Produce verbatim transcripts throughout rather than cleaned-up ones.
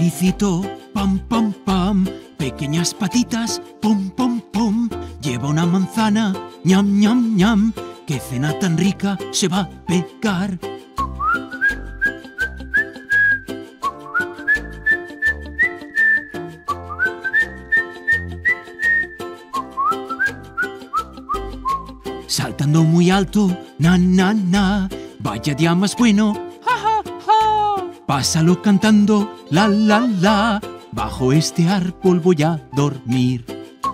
ericito, pam, pam, pam. Pequeñas patitas, pum, pum, pum. Lleva una manzana, ñam, ñam, ñam. Qué cena tan rica se va a pegar. Saltando muy alto, na, na, na. Vaya día más bueno, ja, ja, ja. Pásalo cantando, la, la, la. Bajo este árbol voy a dormir.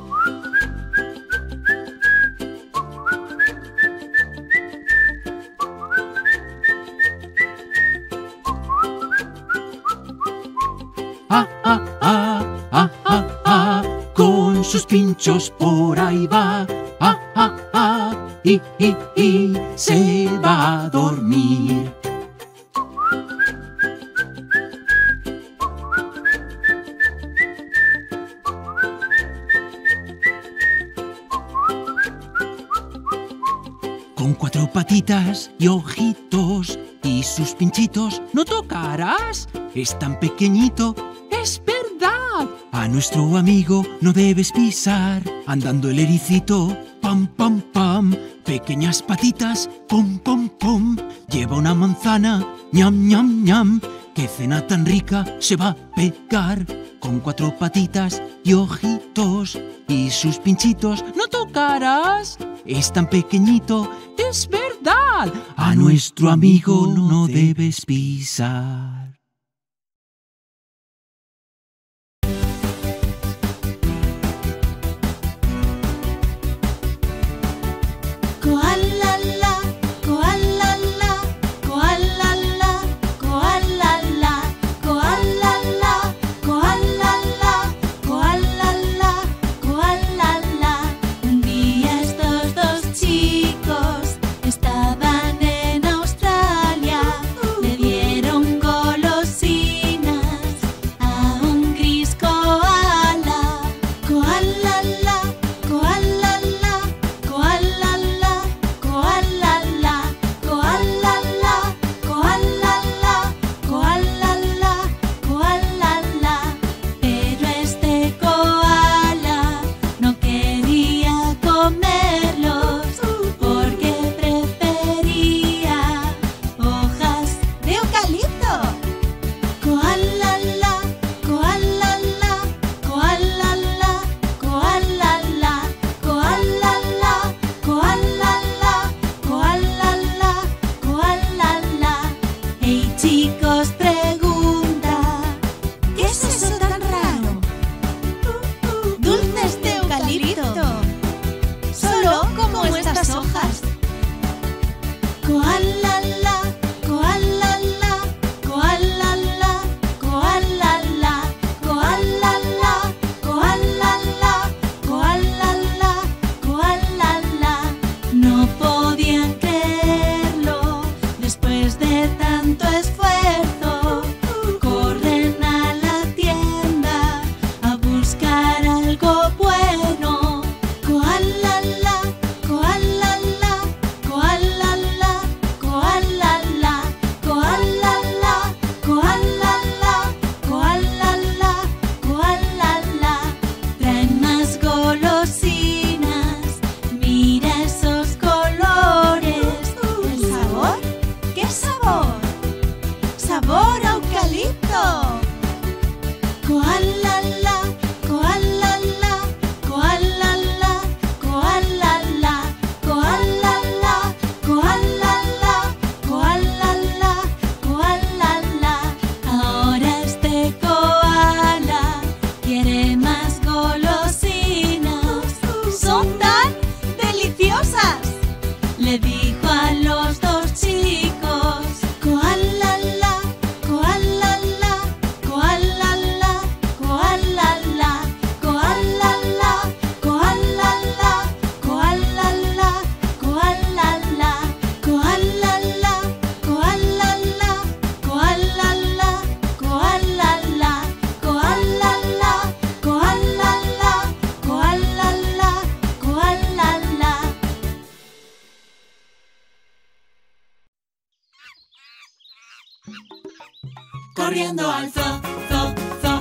Ah, ah, ah, ah, ah, ah. Con sus pinchos por ahí va. Ah, ah, ah. Y, y, y se va a dormir. Con cuatro patitas y ojitos y sus pinchitos no tocarás. Es tan pequeñito, es verdad. A nuestro amigo no debes pisar. Andando el ericito, pam, pam, pam. Pequeñas patitas, pum, pum, pum. Lleva una manzana, ñam, ñam, ñam. Qué cena tan rica se va a pegar. Con cuatro patitas y ojitos y sus pinchitos no tocarás. Es tan pequeñito, es verdad. A nuestro amigo no debes pisar. Le dijo a los dos chicos: koalala, koalala, koalala, koalala, koalala, koalala, koalala, koalala, koalala, koalala, koalala, koalala, koalala, koalala, koalala, koalala. Corriendo al zoo, zoo, zoo.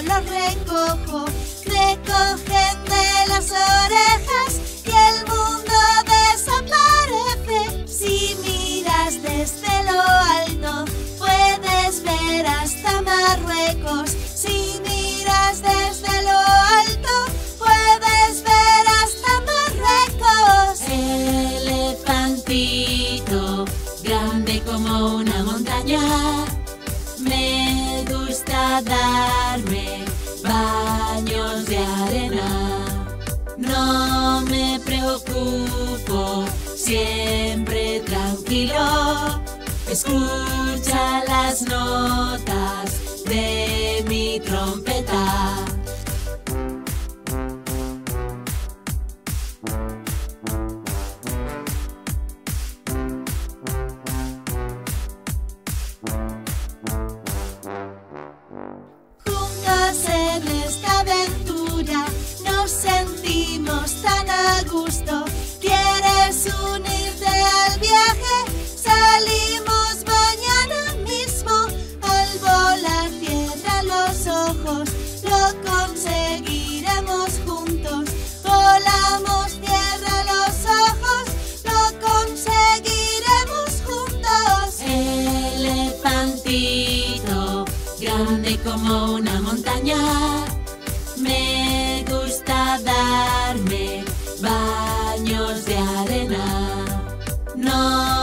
los recojo. Me cogen de las orejas y el mundo desaparece. Si miras desde lo alto, puedes ver hasta Marruecos. Si miras desde lo alto, puedes ver hasta Marruecos. Elefantito, grande como una montaña, me gusta darme baños de arena. No me preocupo, siempre tranquilo. Escucha las notas de mi trompeta. Juntos en esta aventura nos sentimos tan a gusto. ¿Quieres unirte al viaje? Salimos mañana mismo. Al volar cierra los ojos, lo conseguiremos juntos. Volamos, cierra los ojos, lo conseguiremos juntos. Elefantito, grande como una montaña, me gusta darme baños de arena. No